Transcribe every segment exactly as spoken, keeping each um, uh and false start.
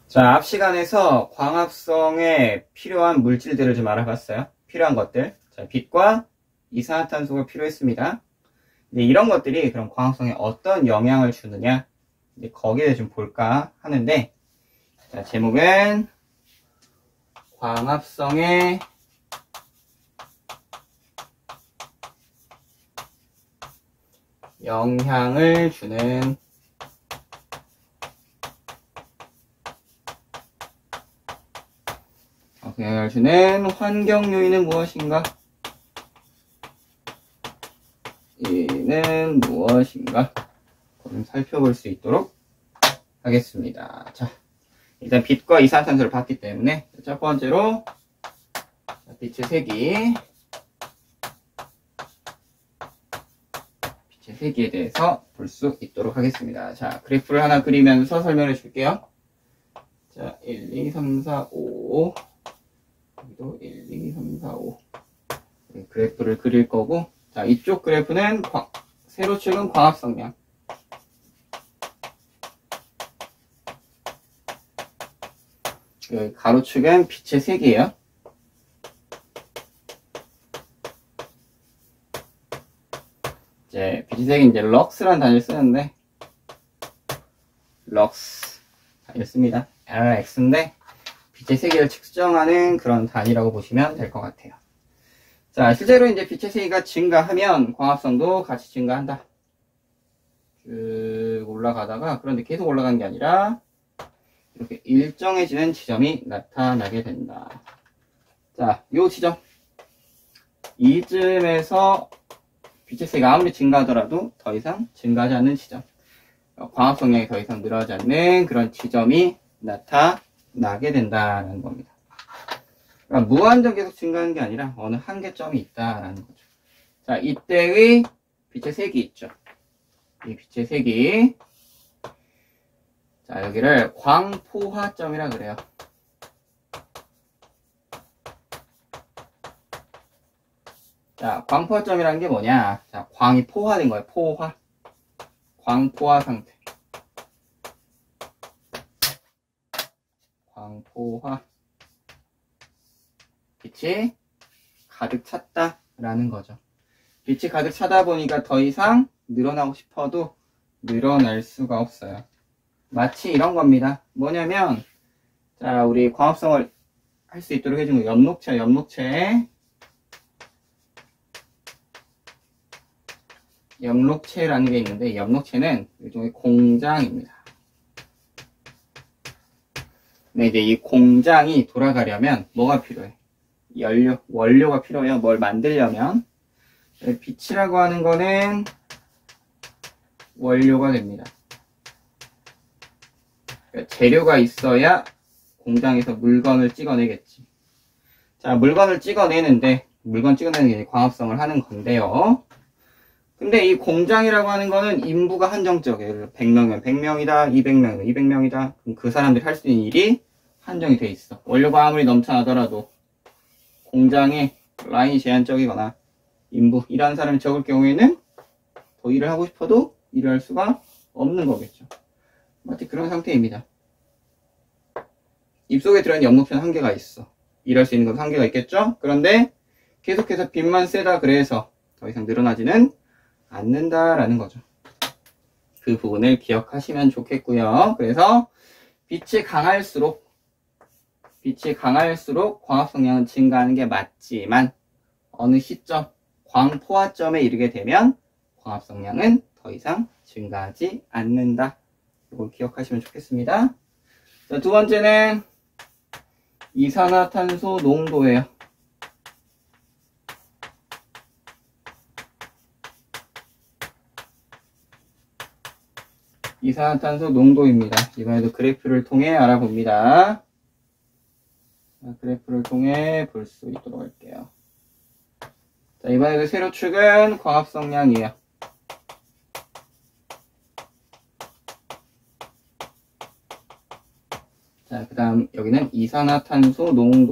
자, 앞 시간에서 광합성에 필요한 물질들을 좀 알아봤어요. 필요한 것들. 자, 빛과 이산화탄소가 필요했습니다. 근데 이런 것들이 그럼 광합성에 어떤 영향을 주느냐, 이제 거기에 좀 볼까 하는데, 자, 제목은 광합성에 영향을 주는 영향을 주는 환경 요인은 무엇인가? 이는 무엇인가? 그럼 살펴볼 수 있도록 하겠습니다. 자, 일단 빛과 이산화탄소를 봤기 때문에 첫 번째로 빛의 세기, 빛의 세기에 대해서 볼 수 있도록 하겠습니다. 자, 그래프를 하나 그리면서 설명해 줄게요. 자, 일, 이, 삼, 사, 오. 여기도 일, 이, 삼, 사, 오. 그래프를 그릴 거고, 자, 이쪽 그래프는 광, 세로축은 광합성량. 여기 가로축은 빛의 세기예요. 이제 빛의 세기 이제 럭스라는 단위를 쓰는데, 럭스 단위를 씁니다. 엘엑스인데 빛의 세기를 측정하는 그런 단위라고 보시면 될 것 같아요. 자, 실제로 이제 빛의 세기가 증가하면 광합성도 같이 증가한다. 쭉 올라가다가, 그런데 계속 올라가는 게 아니라 이렇게 일정해지는 지점이 나타나게 된다. 자, 요 지점, 이쯤에서 빛의 세기가 아무리 증가하더라도 더 이상 증가하지 않는 지점, 광합성량이 더 이상 늘어나지 않는 그런 지점이 나타나게 된다는 겁니다. 그러니까 무한정 계속 증가하는 게 아니라 어느 한계점이 있다라는 거죠. 자, 이때의 빛의 세기 있죠. 이 빛의 세기. 자, 여기를 광포화점이라 그래요. 자, 광포화점이라는 게 뭐냐? 자, 광이 포화된 거예요. 포화. 광포화 상태. 광포화. 빛이 가득 찼다라는 거죠. 빛이 가득 차다 보니까 더 이상 늘어나고 싶어도 늘어날 수가 없어요. 마치 이런 겁니다. 뭐냐면, 자, 우리 광합성을 할 수 있도록 해주는 엽록체, 엽록체. 엽록체라는 게 있는데, 엽록체는 일종의 공장입니다. 근데 이제 이 공장이 돌아가려면 뭐가 필요해? 연료, 원료가 필요해요. 뭘 만들려면. 빛이라고 하는 거는 원료가 됩니다. 그러니까 재료가 있어야 공장에서 물건을 찍어내겠지. 자, 물건을 찍어내는데, 물건 찍어내는 게 광합성을 하는 건데요. 근데 이 공장이라고 하는 거는 인부가 한정적이에요. 백 명이면 백 명이다, 이백 명이면 이백 명이다. 그럼 그 사람들이 할 수 있는 일이 한정이 돼 있어. 원료가 아무리 넘쳐나더라도 공장에 라인이 제한적이거나 인부, 일하는 사람이 적을 경우에는 더 일을 하고 싶어도 일을 할 수가 없는 거겠죠. 마치 그런 상태입니다. 입속에 들어있는 엽록체는 한계가 있어. 일할 수 있는 건 한계가 있겠죠? 그런데 계속해서 빛만 세다 그래서 더 이상 늘어나지는 않는다라는 거죠. 그 부분을 기억하시면 좋겠고요. 그래서 빛이 강할수록 빛이 강할수록 광합성량은 증가하는 게 맞지만 어느 시점, 광포화점에 이르게 되면 광합성량은 더 이상 증가하지 않는다. 이걸 기억하시면 좋겠습니다. 자, 두 번째는 이산화탄소 농도예요. 이산화탄소 농도입니다. 이번에도 그래프를 통해 알아봅니다. 자, 그래프를 통해 볼 수 있도록 할게요. 자, 이번에도 세로축은 광합성량이에요. 자, 그 다음 여기는 이산화탄소 농도.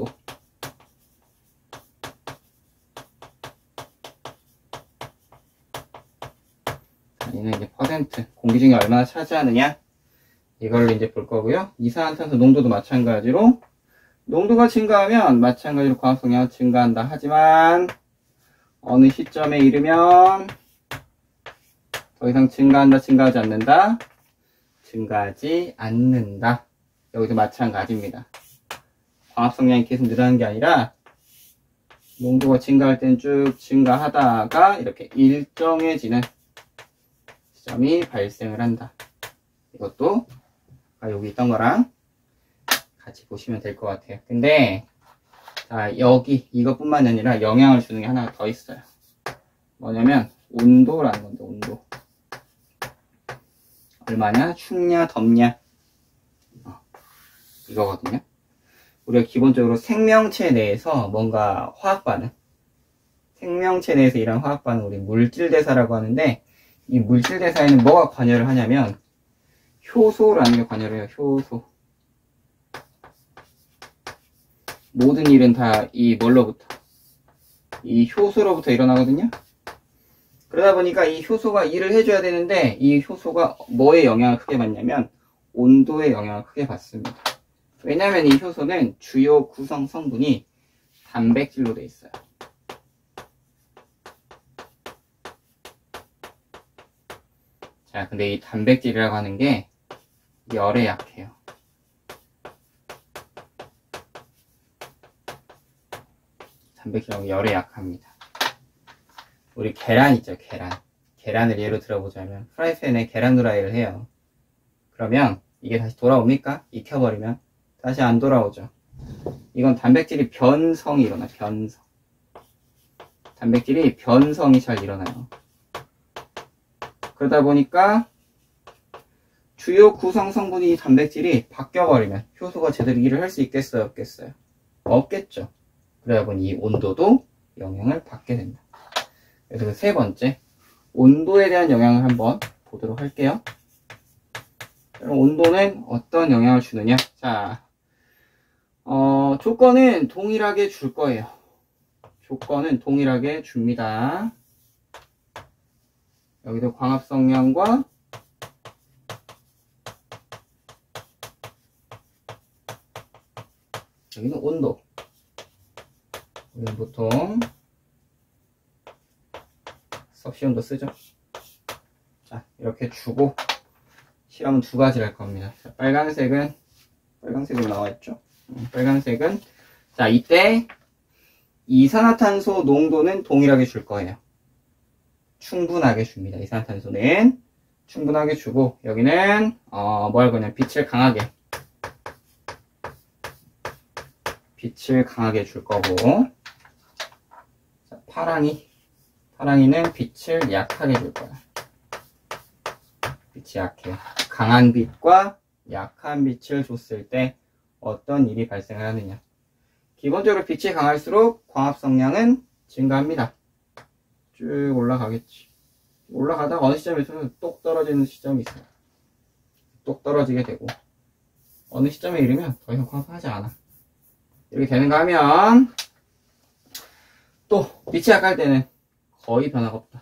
자, 얘는 이제 퍼센트, 공기 중에 얼마나 차지하느냐. 이걸로 이제 볼 거고요. 이산화탄소 농도도 마찬가지로 농도가 증가하면 마찬가지로 광합성량은 증가한다. 하지만 어느 시점에 이르면 더 이상 증가한다, 증가하지 않는다? 증가하지 않는다. 여기도 마찬가지입니다. 광합성량이 계속 늘어나는 게 아니라 농도가 증가할 때는 쭉 증가하다가 이렇게 일정해지는 시점이 발생을 한다. 이것도 여기 있던 거랑 같이 보시면 될 것 같아요. 근데 자, 여기 이것뿐만 아니라 영향을 주는 게 하나 더 있어요. 뭐냐면 온도라는 건데, 온도. 얼마냐? 춥냐? 덥냐? 어, 이거거든요. 우리가 기본적으로 생명체 내에서 뭔가 화학 반응, 생명체 내에서 일어나는 화학 반응, 우리 물질대사라고 하는데, 이 물질대사에는 뭐가 관여를 하냐면 효소라는 게 관여를 해요. 효소. 모든 일은 다 이 뭘로부터? 이 효소로부터 일어나거든요. 그러다 보니까 이 효소가 일을 해줘야 되는데 이 효소가 뭐에 영향을 크게 받냐면 온도에 영향을 크게 받습니다. 왜냐하면 이 효소는 주요 구성 성분이 단백질로 되어 있어요. 자, 근데 이 단백질이라고 하는 게 열에 약해요. 단백질하고 열에 약합니다. 우리 계란 있죠, 계란. 계란을 예로 들어보자면 프라이팬에 계란 후라이를 해요. 그러면 이게 다시 돌아옵니까? 익혀버리면 다시 안 돌아오죠. 이건 단백질이 변성이 일어나, 변성. 단백질이 변성이 잘 일어나요. 그러다 보니까 주요 구성 성분이 단백질이 바뀌어버리면 효소가 제대로 일을 할 수 있겠어요, 없겠어요? 없겠죠. 그러다 보니 이 온도도 영향을 받게 된다. 그래서 그 세 번째, 온도에 대한 영향을 한번 보도록 할게요. 그럼 온도는 어떤 영향을 주느냐? 자, 어, 조건은 동일하게 줄 거예요. 조건은 동일하게 줍니다. 여기도 광합성량과 여기는 온도. 여기는 보통 섭씨온도 쓰죠. 자, 이렇게 주고 실험은 두 가지를 할 겁니다. 자, 빨간색은 빨간색으로 나와 있죠. 음, 빨간색은 자, 이때 이산화탄소 농도는 동일하게 줄 거예요. 충분하게 줍니다. 이산화탄소는 충분하게 주고 여기는 어, 뭐 할 거냐? 빛을 강하게 빛을 강하게 줄 거고, 자, 파랑이 파랑이는 빛을 약하게 줄 거야. 빛이 약해. 강한 빛과 약한 빛을 줬을 때 어떤 일이 발생을 하느냐? 기본적으로 빛이 강할수록 광합성량은 증가합니다. 쭉 올라가겠지. 올라가다가 어느 시점에서는 똑 떨어지는 시점이 있어요. 똑 떨어지게 되고 어느 시점에 이르면 더 이상 광합하지 않아. 이렇게 되는가 하면 또 빛이 약할 때는 거의 변화가 없다.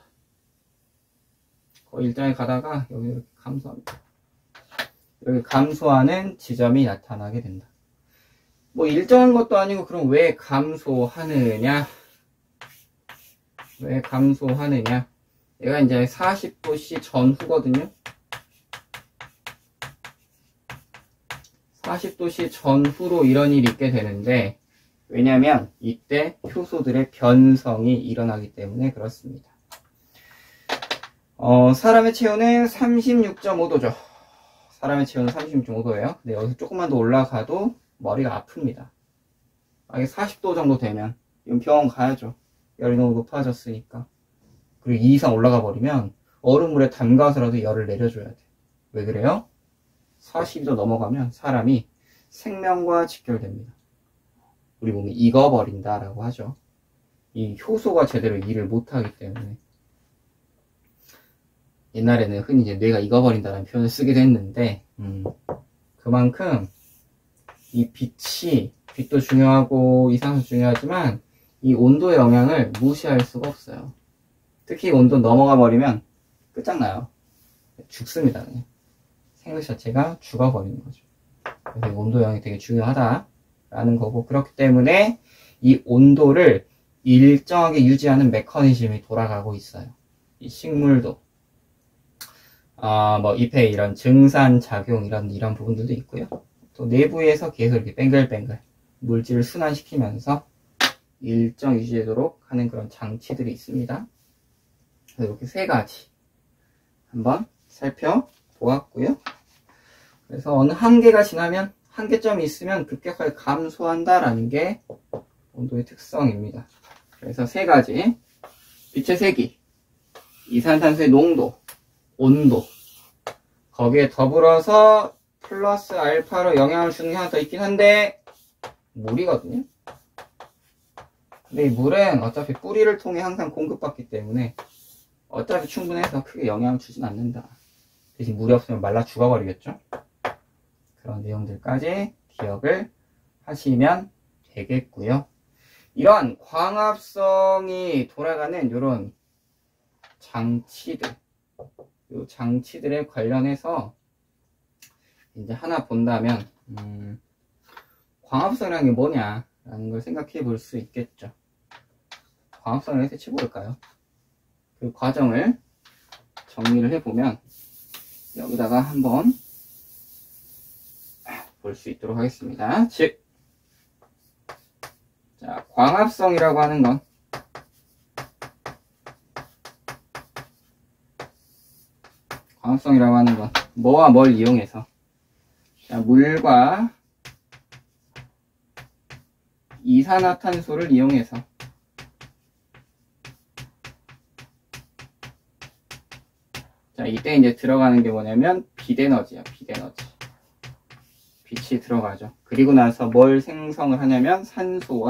거의 일정에 가다가 여기 이렇게 감소합니다. 여기 감소하는 지점이 나타나게 된다. 뭐 일정한 것도 아니고 그럼 왜 감소하느냐? 왜 감소하느냐? 얘가 이제 사십 도 씨 전후거든요. 사십 도 씨 전후로 이런 일이 있게 되는데, 왜냐면 이때 효소들의 변성이 일어나기 때문에 그렇습니다. 어, 사람의 체온은 삼십육 점 오 도죠. 사람의 체온은 삼십육 점 오 도예요. 근데 여기서 조금만 더 올라가도 머리가 아픕니다. 만약에 사십 도 정도 되면 이건 병원 가야죠. 열이 너무 높아졌으니까. 그리고 이 이상 올라가 버리면 얼음물에 담가서라도 열을 내려줘야 돼. 왜 그래요? 사십이 도 넘어가면 사람이 생명과 직결됩니다. 우리 몸이 익어버린다라고 하죠. 이 효소가 제대로 일을 못하기 때문에. 옛날에는 흔히 이제 뇌가 익어버린다라는 표현을 쓰기도 했는데, 음, 그만큼 이 빛이, 빛도 중요하고 이산화탄소 중요하지만 이 온도의 영향을 무시할 수가 없어요. 특히 온도 넘어가 버리면 끝장나요. 죽습니다. 그냥. 생物자체가 죽어버리는 거죠. 그래서 이 온도형이 되게 중요하다라는 거고, 그렇기 때문에 이 온도를 일정하게 유지하는 메커니즘이 돌아가고 있어요. 이 식물도 아, 뭐 잎에 이런 증산작용 이런 이런 부분들도 있고요. 또 내부에서 계속 이렇게 뱅글뱅글 물질을 순환시키면서 일정 유지되도록 하는 그런 장치들이 있습니다. 이렇게 세 가지 한번 살펴보았고요. 그래서 어느 한계가 지나면 한계점이 있으면 급격하게 감소한다라는 게 온도의 특성입니다. 그래서 세 가지, 빛의 세기, 이산탄소의 농도, 온도, 거기에 더불어서 플러스 알파로 영향을 주는 게 하나 더 있긴 한데 물이거든요. 근데 이 물은 어차피 뿌리를 통해 항상 공급받기 때문에 어차피 충분해서 크게 영향을 주진 않는다. 대신 물이 없으면 말라 죽어버리겠죠. 그런 내용들까지 기억을 하시면 되겠고요. 이런 광합성이 돌아가는 이런 장치들, 이 장치들에 관련해서 이제 하나 본다면, 음, 광합성이라는 게 뭐냐라는 걸 생각해 볼 수 있겠죠. 광합성을 대체 뭘까요? 그 과정을 정리를 해보면 여기다가 한번 볼 수 있도록 하겠습니다. 즉, 자, 광합성이라고 하는 건 광합성이라고 하는 건 뭐와 뭘 이용해서, 자, 물과 이산화탄소를 이용해서 자, 이때 이제 들어가는 게 뭐냐면 빛에너지야, 빛에너지. 빛이 들어가죠. 그리고 나서 뭘 생성을 하냐면 산소와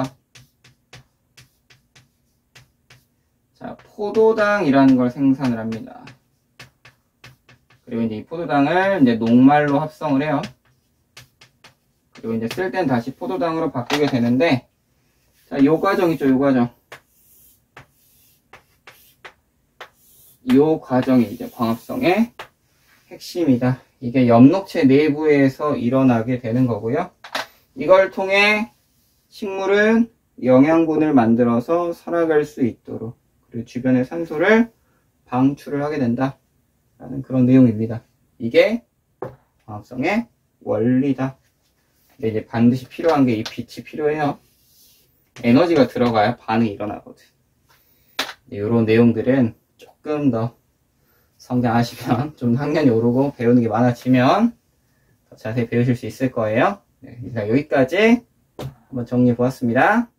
자, 포도당이라는 걸 생산을 합니다. 그리고 이제 이 포도당을 이제 녹말로 합성을 해요. 그리고 이제 쓸 땐 다시 포도당으로 바꾸게 되는데, 자, 요 과정 있죠, 요 과정. 요 과정이 이제 광합성의 핵심이다. 이게 엽록체 내부에서 일어나게 되는 거고요. 이걸 통해 식물은 영양분을 만들어서 살아갈 수 있도록, 그리고 주변의 산소를 방출을 하게 된다 라는 그런 내용입니다. 이게 광합성의 원리다. 근데 이제 반드시 필요한 게 이 빛이 필요해요. 에너지가 들어가야 반응이 일어나거든. 이런 내용들은 조금 더 성장하시면, 좀 학년이 오르고 배우는 게 많아지면 더 자세히 배우실 수 있을 거예요. 네, 일단 여기까지 한번 정리해 보았습니다.